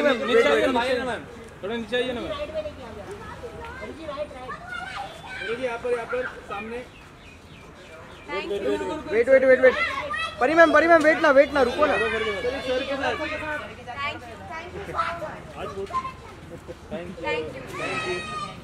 Ma'am, नीचे आइए ma'am, थोड़ा नीचे आइए ना मैम। यहाँ पर सामने। वेट परी मैम वेट ना रुको ना। Thank you.